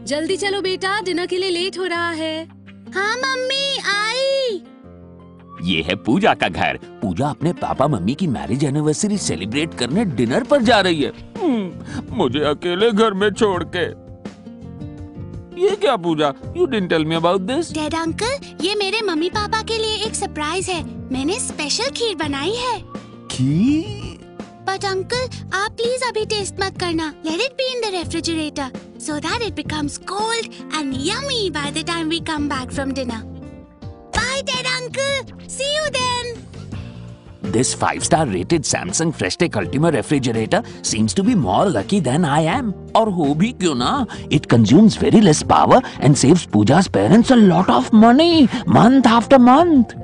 जल्दी चलो बेटा, डिनर के लिए लेट हो रहा है। हाँ मम्मी, आई। ये है पूजा का घर। पूजा अपने पापा मम्मी की मैरिज एनिवर्सरी सेलिब्रेट करने डिनर पर जा रही है। मुझे अकेले घर में छोड़ के। ये क्या Pooja? You didn't tell me about this. Dad uncle, ये मेरे मम्मी पापा के लिए एक सरप्राइज है। मैंने स्पेशल खीर बनाई है। खीर? बट अंकल, आप प्लीज अभी टेस्ट मत करना। Let it be in the refrigerator so that it becomes cold and yummy by the time we come back from dinner. Bye, Dad Uncle. See you then. This 5-star rated Samsung Freshtec Ultima refrigerator seems to be more lucky than I am. और हो भी क्यों ना? It consumes very less power and saves Pooja's parents a lot of money month after month.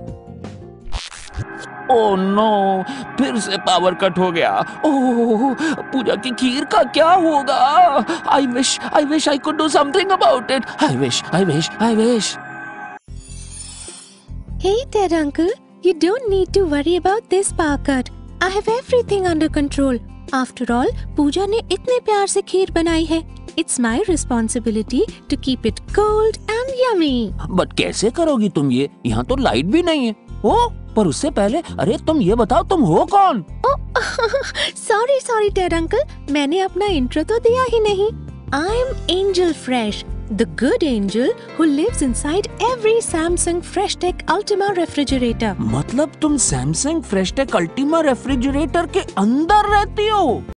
Oh no, फिर से power cut हो गया। ओह, पूजा की खीर का क्या होगा? I wish I could do something about it. I wish. Hey, Dad Uncle, you don't need to worry about this power cut. I have everything under control. After all, पूजा ने इतने प्यार से खीर बनाई है. It's my responsibility to keep it cold and yummy. But कैसे करोगी तुम ये? यहाँ तो लाइट भी नहीं है। ओ, पर उससे पहले अरे तुम ये बताओ, तुम हो कौन? Sorry, Dad Uncle, मैंने अपना इंट्रो तो दिया ही नहीं. I'm Angel Fresh, the good angel who lives inside every Samsung Freshtec Ultima refrigerator. मतलब तुम Samsung Freshtec Ultima रेफ्रिजरेटर के अंदर रहती हो?